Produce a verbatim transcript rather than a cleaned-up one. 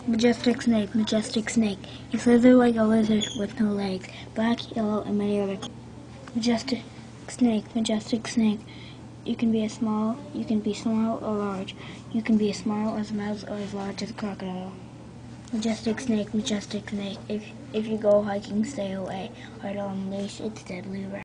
Majestic snake, majestic snake. You slither like a lizard with no legs. Black, yellow, and many other. Majestic snake, majestic snake. You can be as small, you can be small or large. You can be as small as a mouse or as large as a crocodile. Majestic snake, majestic snake. If if you go hiking, stay away. Right on leash, it's deadly.